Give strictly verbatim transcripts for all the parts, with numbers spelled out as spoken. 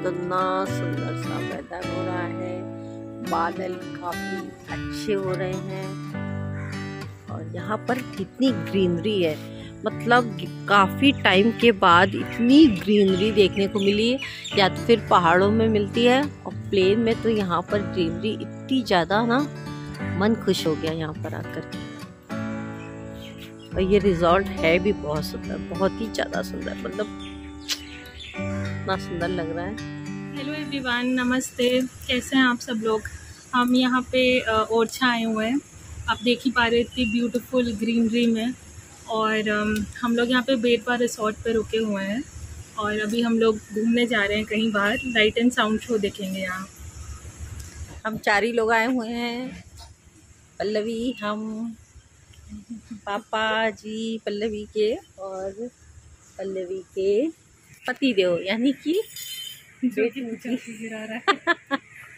कितना सुंदर सा वेदर हो रहा है, बादल काफी अच्छे हो रहे हैं और यहाँ पर कितनी ग्रीनरी है। मतलब काफी टाइम के बाद इतनी ग्रीनरी देखने को मिली, या तो फिर पहाड़ों में मिलती है और प्लेन में, तो यहाँ पर ग्रीनरी इतनी ज्यादा ना, मन खुश हो गया यहाँ पर आकर के। और ये रिजॉर्ट है भी बहुत सुंदर, बहुत ही ज्यादा सुंदर, मतलब इतना सुंदर लग रहा है। हेलो एवरीवन, नमस्ते, कैसे हैं आप सब लोग। हम यहाँ पे ओरछा आए हुए हैं, आप देख ही पा रहे इतनी ब्यूटीफुल ग्रीनरी में। और हम लोग यहाँ पे बेटवा रिसोर्ट पे रुके हुए हैं और अभी हम लोग घूमने जा रहे हैं कहीं बाहर, लाइट एंड साउंड शो देखेंगे यहाँ। हम चार ही लोग आए हुए हैं, पल्लवी, हम, पापा जी पल्लवी के और पल्लवी के पति देव, यानी कि बेटी गिरा रहा है।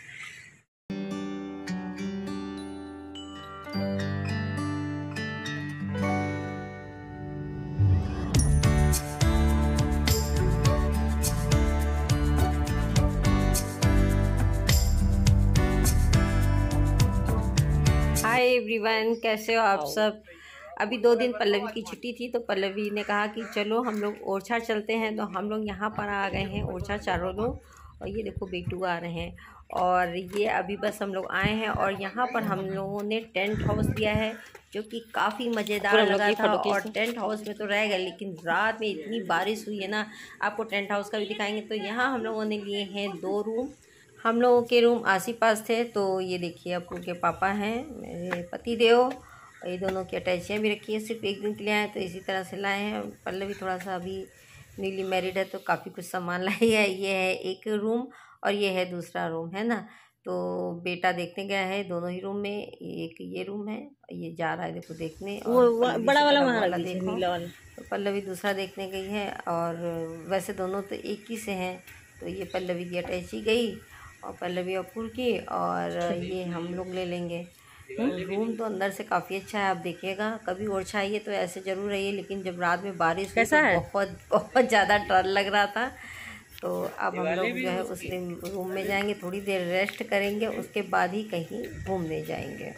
हाय एवरीवन, कैसे हो आप सब। अभी दो दिन पल्लवी की छुट्टी थी तो पल्लवी ने कहा कि चलो हम लोग ओरछा चलते हैं, तो हम लोग यहाँ पर आ गए हैं ओरछा चारों लोग। और ये देखो बेटू आ रहे हैं और ये अभी बस हम लोग आए हैं और यहाँ पर हम लोगों ने टेंट हाउस लिया है जो कि काफ़ी मज़ेदार लगा था। और टेंट हाउस में तो रह गए, लेकिन रात में इतनी बारिश हुई है ना, आपको टेंट हाउस का भी दिखाएंगे। तो यहाँ हम लोगों ने लिए हैं दो रूम, हम लोगों के रूम आस ही पास थे। तो ये देखिए अपू के पापा हैं, मेरे पति देव, और ये दोनों की अटैचियाँ भी रखी है, सिर्फ एक दिन के लिए आए तो इसी तरह से लाए हैं। पल्लवी थोड़ा सा अभी न्यूली मैरिड है तो काफ़ी कुछ सामान लाई है। ये है एक रूम और ये है दूसरा रूम, है ना। तो बेटा देखने गया है दोनों ही रूम में, एक ये रूम है, ये जा रहा है देखो देखने, और वो बड़ा वाला वाला देखो, तो पल्लवी दूसरा देखने गई है। और वैसे दोनों तो एक ही से हैं, तो ये पल्लवी की अटैची गई और पल्लवी अपूर की, और ये हम लोग ले लेंगे। रूम तो अंदर से काफ़ी अच्छा है, आप देखिएगा। कभी ओरछा आइए तो ऐसे ज़रूर रहिए, लेकिन जब रात में बारिश हुई तो बहुत बहुत ज़्यादा डर लग रहा था। तो अब हम लोग जो है उस रूम में जाएंगे, थोड़ी देर रेस्ट करेंगे, उसके बाद ही कहीं घूमने जाएंगे।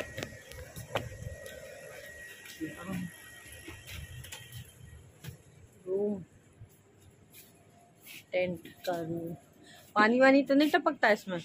रूम, टेंट का रूम। पानी वानी तो नहीं टपकता इसमें?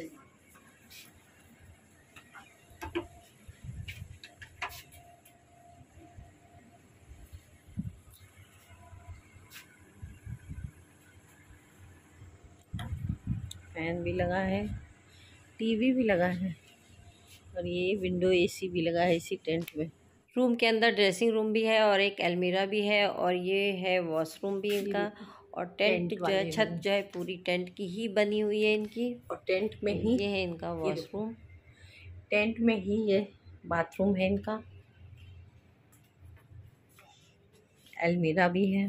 फैन भी लगा है, टीवी भी लगा है, और ये विंडो एसी भी लगा है इसी टेंट में। रूम के अंदर ड्रेसिंग रूम भी है और एक अलमीरा भी है, और ये है वॉशरूम भी इनका। और टेंट जो है, छत जो है पूरी टेंट की ही बनी हुई है इनकी, और टेंट में ही ये है इनका वॉशरूम, टेंट में ही ये बाथरूम है इनका। अलमीरा भी है।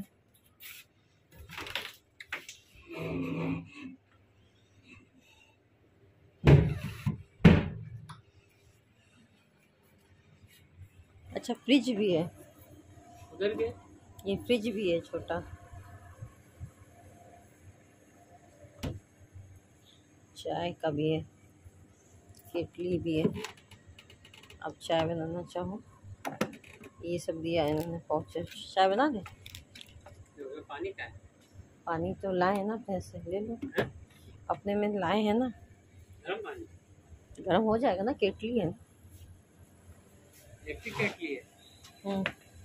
अच्छा, फ्रिज भी है उधर के, ये फ्रिज भी है छोटा। चाय का भी है, केटली भी है, अब चाय बनाना चाहो, ये सब दिया है इन्होंने। पहुँचे चाय बना दे। पानी का है? पानी तो लाए हैं ना, अपने से ले लो, अपने में लाए हैं ना। गर्म पानी गर्म हो जाएगा ना, केटली है ना, केटली है।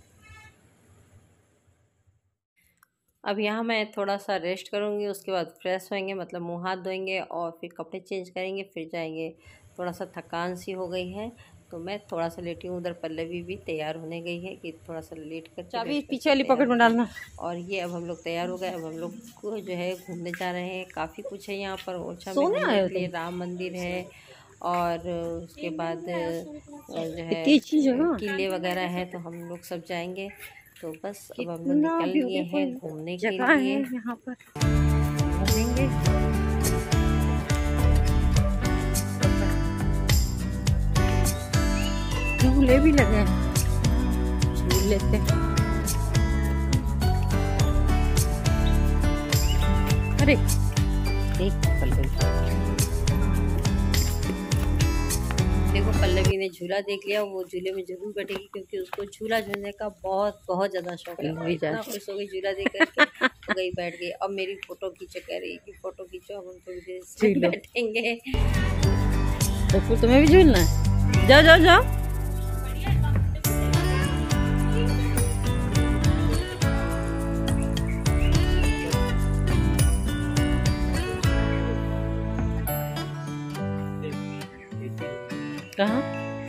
अब यहाँ मैं थोड़ा सा रेस्ट करूँगी, उसके बाद फ्रेश होएंगे, मतलब मुँह हाथ धोएंगे और फिर कपड़े चेंज करेंगे, फिर जाएंगे। थोड़ा सा थकान सी हो गई है तो मैं थोड़ा सा लेटी हूँ। उधर पल्लवी भी तैयार होने गई है कि थोड़ा सा लेट कर चाबी पीछे वाली पॉकेट में डालना। और ये अब हम लोग तैयार हो गए, अब हम लोग को जो है घूमने जा रहे हैं। काफ़ी कुछ है यहाँ पर ओरछा में, राम मंदिर है और उसके बाद जो है किले वगैरह है, तो हम लोग सब जाएंगे। तो बस अब हम लोग निकल लिए हैं घूमने के लिए, यहाँ पर घूमेंगे। झूले भी लगे हैं, झूल लेते हैं। अरे देख पल्लवी, देखो पल्लवी ने झूला देख लिया, वो झूले में जरूर बैठेगी क्योंकि उसको झूला झूलने का बहुत बहुत ज़्यादा शौक है। इतना खुश हो गई झूला देख करके, तो गई बैठ गई। अब मेरी फ़ोटो खींचो, कह रही कि फ़ोटो खींचो, अब हम थोड़ी देर से बैठेंगे। तो फिर तुम्हें भी झूलना है? जाओ जाओ जाओ। कहाँ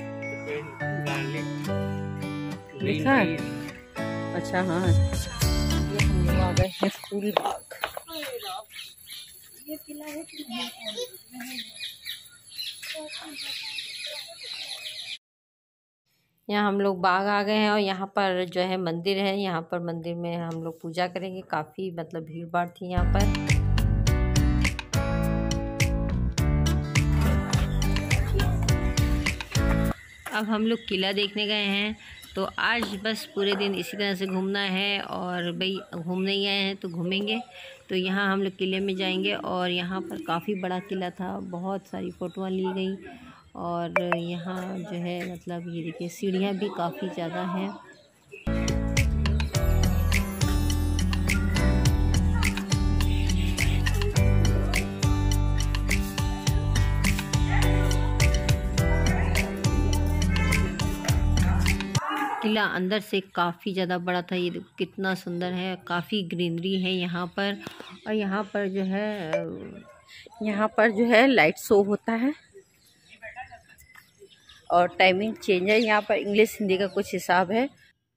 लिखा है? अच्छा हाँ, ये हम लोग आ गए हैं फूल बाग। यहाँ हम लोग बाग आ गए हैं और यहाँ पर जो है मंदिर है। यहाँ पर मंदिर में हम लोग पूजा करेंगे। काफ़ी मतलब भीड़ भाड़ थी यहाँ पर। अब हम लोग किला देखने गए हैं, तो आज बस पूरे दिन इसी तरह से घूमना है। और भाई घूमने ही आए हैं तो घूमेंगे। तो यहाँ हम लोग किले में जाएंगे और यहाँ पर काफ़ी बड़ा किला था, बहुत सारी फ़ोटोआँ ली गई। और यहाँ जो है मतलब ये देखिए सीढ़ियाँ भी काफ़ी ज़्यादा हैं। किला अंदर से काफ़ी ज़्यादा बड़ा था। ये देखो कितना सुंदर है, काफ़ी ग्रीनरी है यहाँ पर। और यहाँ पर जो है यहाँ पर जो है लाइट शो होता है और टाइमिंग चेंज है। यहाँ पर इंग्लिश हिंदी का कुछ हिसाब है।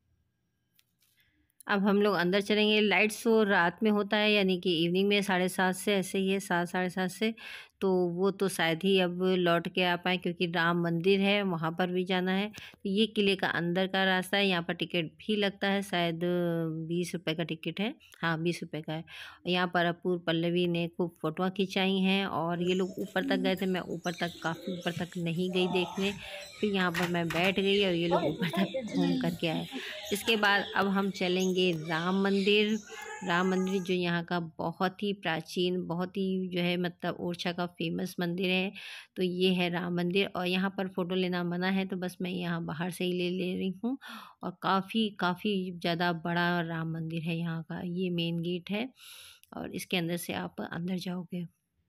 अब हम लोग अंदर चलेंगे। लाइट शो रात में होता है, यानी कि इवनिंग में साढ़े सात से, ऐसे ही है सात साढ़े सात से। तो वो तो शायद ही अब लौट के आ पाए क्योंकि राम मंदिर है, वहाँ पर भी जाना है। तो ये किले का अंदर का रास्ता है। यहाँ पर टिकट भी लगता है, शायद बीस रुपए का टिकट है। हाँ बीस रुपए का है। यहाँ पर अपूर्व पल्लवी ने खूब फ़ोटोआँ खिंचाई हैं। और ये लोग ऊपर तक गए थे, मैं ऊपर तक काफ़ी ऊपर तक नहीं गई देखने। फिर यहाँ पर मैं बैठ गई और ये लोग ऊपर तक घूम करके आए। इसके बाद अब हम चलेंगे राम मंदिर। राम मंदिर जो यहाँ का बहुत ही प्राचीन, बहुत ही जो है मतलब ओरछा का फेमस मंदिर है। तो ये है राम मंदिर। और यहाँ पर फ़ोटो लेना मना है, तो बस मैं यहाँ बाहर से ही ले ले रही हूँ। और काफ़ी काफ़ी ज़्यादा बड़ा राम मंदिर है यहाँ का। ये मेन गेट है और इसके अंदर से आप अंदर जाओगे।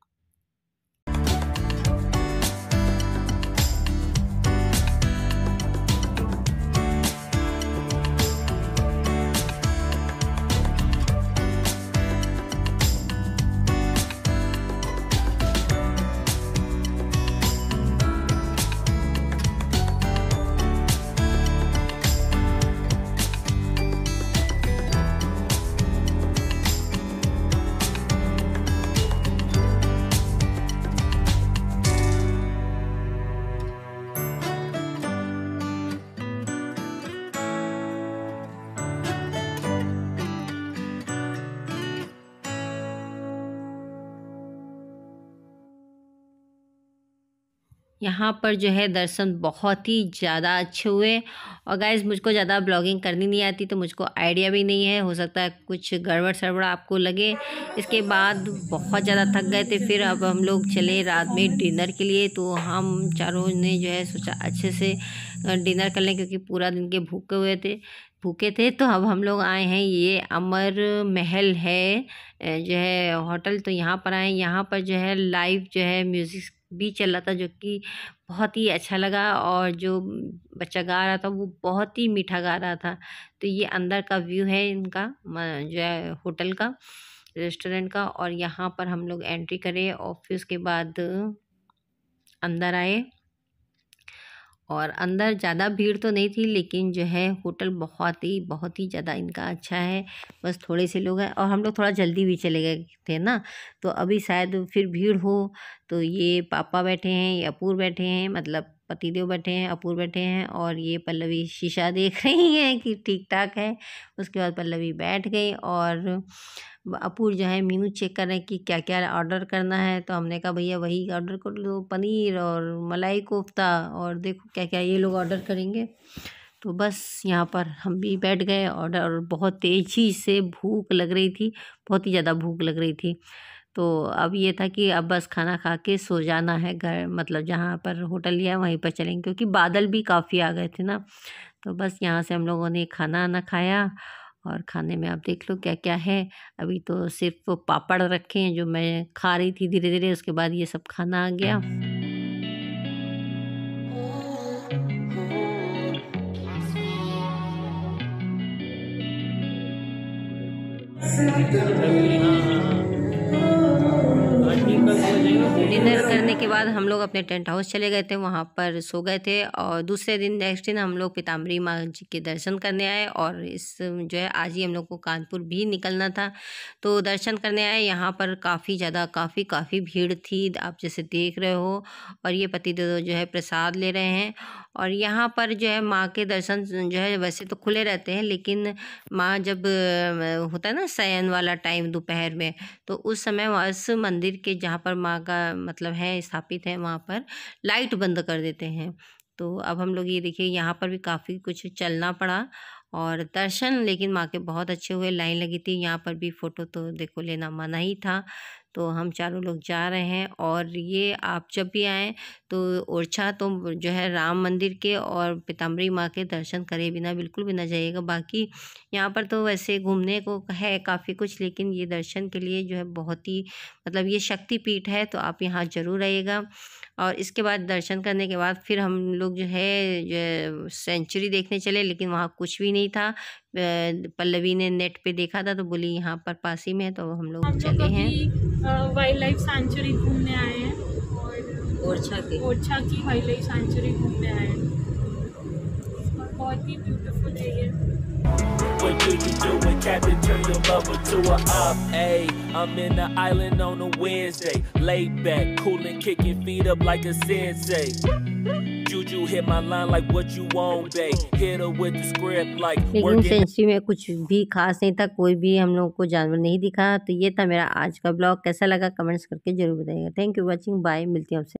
यहाँ पर जो है दर्शन बहुत ही ज़्यादा अच्छे हुए। और गाइस मुझको ज़्यादा ब्लॉगिंग करनी नहीं आती, तो मुझको आइडिया भी नहीं है, हो सकता है कुछ गड़बड़ सड़बड़ आपको लगे। इसके बाद बहुत ज़्यादा थक गए थे। फिर अब हम लोग चले रात में डिनर के लिए। तो हम चारों ने जो है सोचा अच्छे से डिनर कर लें क्योंकि पूरा दिन के भूखे हुए थे भूखे थे तो अब हम लोग आए हैं, ये अमर महल है जो है होटल। तो यहाँ पर आए, यहाँ पर जो है लाइव जो है म्यूज़िक भी चल रहा था जो कि बहुत ही अच्छा लगा। और जो बच्चा गा रहा था वो बहुत ही मीठा गा रहा था। तो ये अंदर का व्यू है इनका जो है होटल का, रेस्टोरेंट का। और यहाँ पर हम लोग एंट्री करें और फिर उसके बाद अंदर आए। और अंदर ज़्यादा भीड़ तो नहीं थी, लेकिन जो है होटल बहुत ही बहुत ही ज़्यादा इनका अच्छा है। बस थोड़े से लोग हैं और हम लोग थोड़ा जल्दी भी चले गए थे ना, तो अभी शायद फिर भीड़ हो। तो ये पापा बैठे हैं, ये अपूर्व बैठे हैं, मतलब पतिदेव बैठे हैं, अपूर्व बैठे हैं और ये पल्लवी शीशा देख रही हैं कि ठीक ठाक है। उसके बाद पल्लवी बैठ गई और अपूर्व जो है मेनू चेक कर रहे हैं कि क्या क्या ऑर्डर करना है। तो हमने कहा भैया वही ऑर्डर कर लो, पनीर और मलाई कोफ्ता और देखो क्या क्या ये लोग ऑर्डर करेंगे। तो बस यहाँ पर हम भी बैठ गए ऑर्डर। और बहुत तेज़ी से भूख लग रही थी, बहुत ही ज़्यादा भूख लग रही थी। तो अब ये था कि अब बस खाना खा के सो जाना है, घर मतलब जहाँ पर होटल लिया है वहीं पर चलेंगे, क्योंकि बादल भी काफ़ी आ गए थे ना। तो बस यहाँ से हम लोगों ने खाना आना खाया, और खाने में आप देख लो क्या क्या है। अभी तो सिर्फ पापड़ रखे हैं जो मैं खा रही थी धीरे धीरे, उसके बाद ये सब खाना आ गया। डिनर करने के बाद हम लोग अपने टेंट हाउस चले गए थे, वहाँ पर सो गए थे। और दूसरे दिन नेक्स्ट दिन हम लोग पीताम्बरी माँ जी के दर्शन करने आए, और इस जो है आज ही हम लोग को कानपुर भी निकलना था, तो दर्शन करने आए। यहाँ पर काफ़ी ज़्यादा काफ़ी काफ़ी भीड़ थी, आप जैसे देख रहे हो। और ये पतिदेव जो है प्रसाद ले रहे हैं। और यहाँ पर जो है माँ के दर्शन जो है वैसे तो खुले रहते हैं, लेकिन माँ जब होता है ना शयन वाला टाइम दोपहर में, तो उस समय उस मंदिर के जहाँ पर माँ का मतलब है स्थापित है वहाँ पर लाइट बंद कर देते हैं। तो अब हम लोग ये देखिए यहाँ पर भी काफ़ी कुछ चलना पड़ा, और दर्शन लेकिन माँ के बहुत अच्छे हुए, लाइन लगी थी। यहाँ पर भी फ़ोटो तो देखो लेना मना ही था। तो हम चारों लोग जा रहे हैं, और ये आप जब भी आएँ तो ओरछा तो जो है राम मंदिर के और पीताम्बरी माँ के दर्शन करे बिना बिल्कुल भी ना जाइएगा। बाकी यहाँ पर तो वैसे घूमने को है काफ़ी कुछ, लेकिन ये दर्शन के लिए जो है बहुत ही मतलब ये शक्तिपीठ है, तो आप यहाँ ज़रूर आइएगा। और इसके बाद दर्शन करने के बाद फिर हम लोग जो है जो सेंचुरी देखने चले, लेकिन वहाँ कुछ भी नहीं था। पल्लवी ने नेट पे देखा था तो बोली यहाँ पर पास ही में है, तो हम लोग चले हैं। वाइल्ड लाइफ सेंचुरी घूमने आए हैं, और ओरछा की ओरछा की वाइल्ड लाइफ सेंचुरी घूमने आए हैं, और बहुत ही ब्यूटीफुल है ये। What do you do when Captain turn your lover to a op? Hey, I'm in the island on a Wednesday, laid back, coolin', kicking feet up like a sensei. Juju hit my line like what you want, babe. Hit her with the script like लेकिन century में कुछ भी खास नहीं था, कोई भी हम लोग को जानवर नहीं दिखा। तो ये था मेरा आज का ब्लॉग, कैसा लगा कमेंट्स करके जरूर बताइएगा। थैंक यू वॉचिंग, बाय, मिलती हूँ आपसे।